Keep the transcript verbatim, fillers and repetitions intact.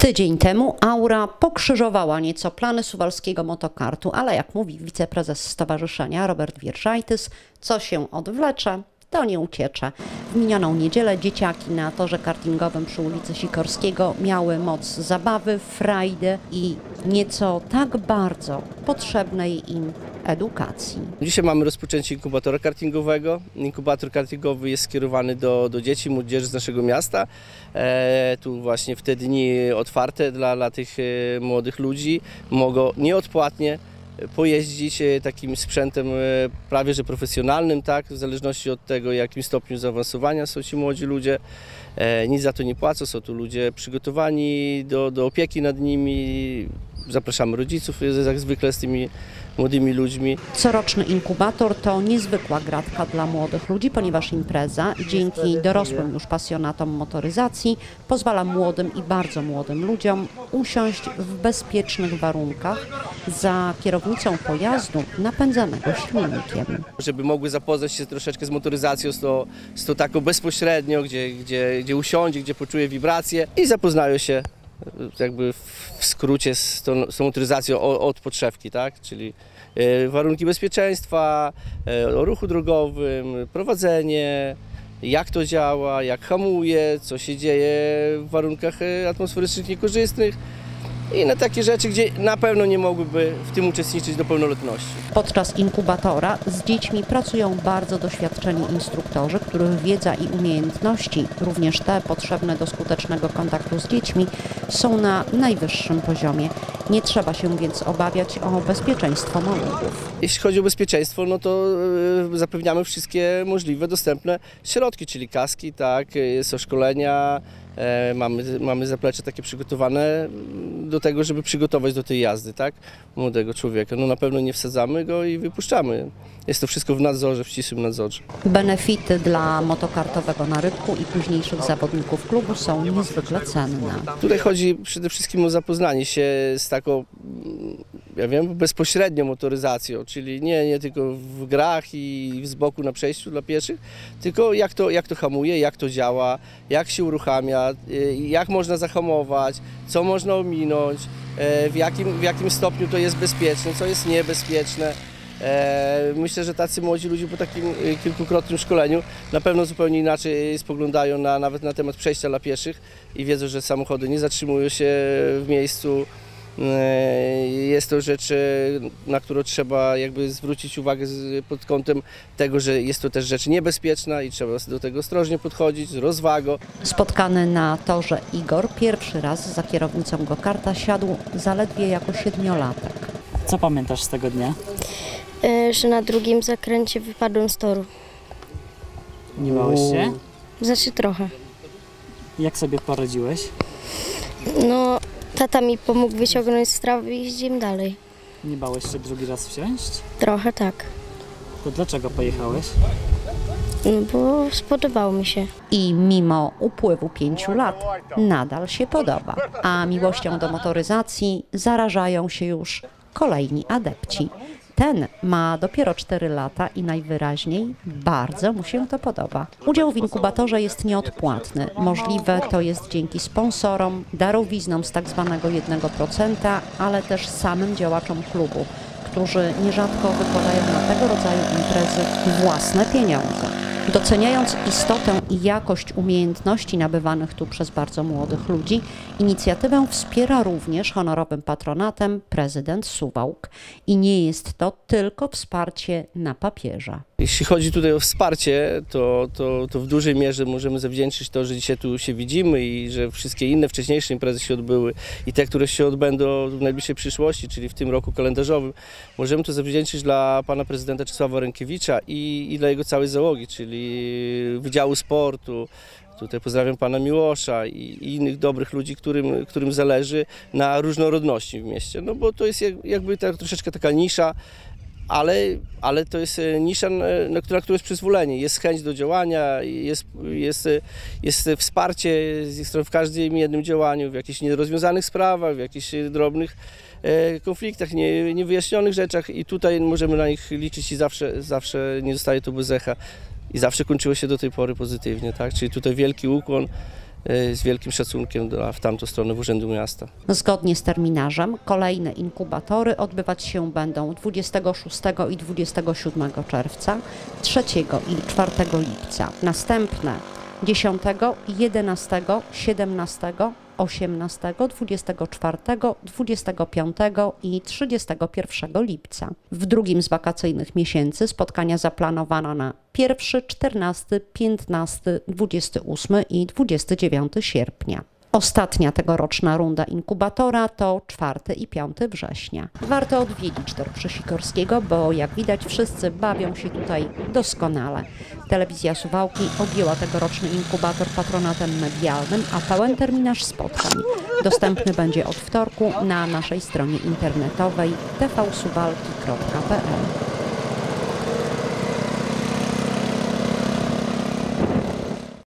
Tydzień temu Aura pokrzyżowała nieco plany suwalskiego motokartu, ale jak mówi wiceprezes stowarzyszenia Robert Wierszajtys, co się odwlecze, to nie uciecze. W minioną niedzielę dzieciaki na torze kartingowym przy ulicy Sikorskiego miały moc zabawy, frajdy i nieco tak bardzo potrzebnej im edukacji. Dzisiaj mamy rozpoczęcie inkubatora kartingowego. Inkubator kartingowy jest skierowany do, do dzieci, młodzieży z naszego miasta. E, tu właśnie w te dni otwarte dla, dla tych e, młodych ludzi mogą nieodpłatnie pojeździć takim sprzętem prawie że profesjonalnym, tak, w zależności od tego, jakim stopniu zaawansowania są ci młodzi ludzie. E, nic za to nie płacą, są tu ludzie przygotowani do, do opieki nad nimi. Zapraszamy rodziców, jak zwykle, z tymi młodymi ludźmi. Coroczny inkubator to niezwykła gratka dla młodych ludzi, ponieważ impreza dzięki dorosłym już pasjonatom motoryzacji pozwala młodym i bardzo młodym ludziom usiąść w bezpiecznych warunkach za kierownicą pojazdu napędzanego silnikiem. Żeby mogły zapoznać się troszeczkę z motoryzacją, z tą, z tą taką bezpośrednio, gdzie, gdzie, gdzie usiądzie, gdzie poczuje wibracje i zapoznają się jakby w skrócie z tą, z tą motoryzacją od podszewki, tak? Czyli e, warunki bezpieczeństwa, e, o ruchu drogowym, prowadzenie, jak to działa, jak hamuje, co się dzieje w warunkach atmosferycznych niekorzystnych i inne takie rzeczy, gdzie na pewno nie mogłyby w tym uczestniczyć do pełnoletności. Podczas inkubatora z dziećmi pracują bardzo doświadczeni instruktorzy, których wiedza i umiejętności, również te potrzebne do skutecznego kontaktu z dziećmi, są na najwyższym poziomie. Nie trzeba się więc obawiać o bezpieczeństwo małych. Jeśli chodzi o bezpieczeństwo, no to zapewniamy wszystkie możliwe, dostępne środki, czyli kaski, tak, są szkolenia, mamy, mamy zaplecze takie przygotowane do tego, żeby przygotować do tej jazdy, tak, młodego człowieka. No na pewno nie wsadzamy go i wypuszczamy. Jest to wszystko w nadzorze, w ścisłym nadzorze. Benefity dla motokartowego narybku i późniejszych zawodników klubu są niezwykle cenne. Tutaj chodzi przede wszystkim o zapoznanie się z taką, ja wiem, bezpośrednią motoryzacją, czyli nie, nie tylko w grach i z boku na przejściu dla pieszych, tylko jak to, jak to hamuje, jak to działa, jak się uruchamia, jak można zahamować, co można ominąć, w jakim, w jakim stopniu to jest bezpieczne, co jest niebezpieczne. Myślę, że tacy młodzi ludzie po takim kilkukrotnym szkoleniu na pewno zupełnie inaczej spoglądają na, nawet na temat przejścia dla pieszych i wiedzą, że samochody nie zatrzymują się w miejscu. Jest to rzecz, na którą trzeba jakby zwrócić uwagę pod kątem tego, że jest to też rzecz niebezpieczna i trzeba do tego ostrożnie podchodzić, z rozwagą. Spotkany na torze Igor pierwszy raz za kierownicą go-karta siadł zaledwie jako siedmiolatek. Co pamiętasz z tego dnia? Że na drugim zakręcie wypadłem z toru. Nie bałeś się? Znaczy trochę. Jak sobie poradziłeś? No, tata mi pomógł wyciągnąć z trawy i jeździłem dalej. Nie bałeś się drugi raz wsiąść? Trochę tak. To dlaczego pojechałeś? No bo spodobało mi się. I mimo upływu pięciu lat nadal się podoba. A miłością do motoryzacji zarażają się już kolejni adepci. Ten ma dopiero cztery lata i najwyraźniej bardzo mu się to podoba. Udział w inkubatorze jest nieodpłatny. Możliwe to jest dzięki sponsorom, darowiznom z tak zwanego jednego procenta, ale też samym działaczom klubu, którzy nierzadko wykładają na tego rodzaju imprezy własne pieniądze. Doceniając istotę i jakość umiejętności nabywanych tu przez bardzo młodych ludzi, inicjatywę wspiera również honorowym patronatem prezydent Suwałk. I nie jest to tylko wsparcie na papierze. Jeśli chodzi tutaj o wsparcie, to, to, to w dużej mierze możemy zawdzięczyć to, że dzisiaj tu się widzimy i że wszystkie inne wcześniejsze imprezy się odbyły i te, które się odbędą w najbliższej przyszłości, czyli w tym roku kalendarzowym, możemy to zawdzięczyć dla pana prezydenta Czesława Rękiewicza i, i dla jego całej załogi, czyli Wydziału Sportu. Tutaj pozdrawiam pana Miłosza i, i innych dobrych ludzi, którym, którym zależy na różnorodności w mieście, no bo to jest jakby tak, troszeczkę taka nisza, ale, ale to jest nisza, na, na którą jest przyzwolenie, jest chęć do działania, jest, jest, jest wsparcie w każdym jednym działaniu, w jakichś nierozwiązanych sprawach, w jakichś drobnych e, konfliktach, nie, niewyjaśnionych rzeczach i tutaj możemy na nich liczyć i zawsze, zawsze nie zostaje to bez echa. I zawsze kończyło się do tej pory pozytywnie, tak? Czyli tutaj wielki ukłon e, z wielkim szacunkiem do, w tamtą stronę w Urzędu Miasta. Zgodnie z terminarzem kolejne inkubatory odbywać się będą dwudziestego szóstego i dwudziestego siódmego czerwca, trzeciego i czwartego lipca. Następne dziesiątego, jedenastego, siedemnastego, osiemnastego, dwudziestego czwartego, dwudziestego piątego i trzydziestego pierwszego lipca. W drugim z wakacyjnych miesięcy spotkania zaplanowano na pierwszy, czternasty, piętnasty, dwudziesty ósmy i dwudziestego dziewiątego sierpnia. Ostatnia tegoroczna runda inkubatora to czwartego i piątego września. Warto odwiedzić Tor przy Sikorskiego, bo jak widać wszyscy bawią się tutaj doskonale. Telewizja Suwałki objęła tegoroczny inkubator patronatem medialnym, a pełen terminarz spotkań dostępny będzie od wtorku na naszej stronie internetowej t v suwałki kropka p l.